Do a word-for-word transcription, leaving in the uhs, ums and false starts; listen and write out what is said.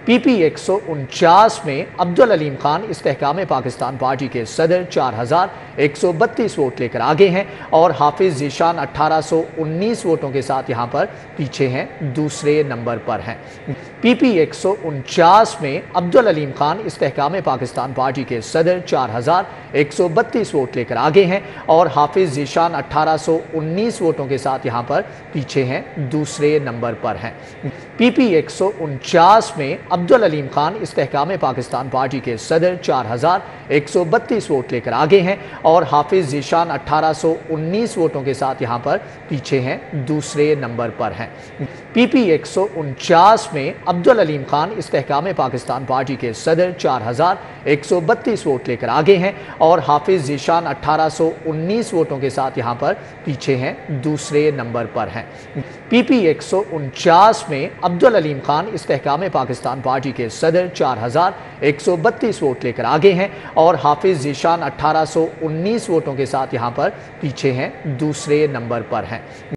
پی پی ایک سو انچاس میں عبدالعلیم خان استحکام پاکستان پارٹی کے صدر چار ہزار ایک سو بتیس ووٹ لے کر آگے ہیں اور حافظ ذیشان اٹھارہ سو انیس ووٹوں کے ساتھ یہاں پر پیچھے ہیں، دوسرے نمبر پر ہیں۔ پی پی ایک سو انچاس میں عبدالعلیم خان استحکام پاکستان پارٹی کے صدر چار ہزار ایک سو بتیس ووٹ لے کر آگے ہیں اور حافظ ذیشان اٹھارہ سو انیس ووٹوں کے ساتھ یہاں پر پیچھے ہیں، دوسرے نمبر پر ہیں۔ پی پی ایک سو انچاس میں عبدالعلیم خان استحکام پاکستان پارٹی کے صدر چار ہزار ایک سو بتیس ووٹ لے کر آگے ہیں اور حافظ ذیشان اٹھارہ سو انیس ووٹوں کے ساتھ یہاں پر پیچھے ہیں، دوسرے نمبر پر ہیں۔ پی پی ایک سو انچاس میں عبدالعلیم خان استحکام پاکستان پارٹی کے صدر چار ہزار ایک سو بتیس ووٹ لے کر آگے ہیں اور حافظ ذیشان اٹھارہ سو انیس ووٹوں کے ساتھ یہاں پر پیچھے ہیں، دوسرے نمبر پر ہیں۔ پی پی ایک سو انچاس میں عبدالعلیم خان استحکام پاکستان پارٹی کے صدر چار ہزار ایک سو بتیس ووٹ لے کر آگے ہیں اور حافظ ذیشان اٹھارہ سو انیس ووٹوں کے ساتھ یہاں پر پیچھے ہیں، دوسرے نمبر پر ہیں۔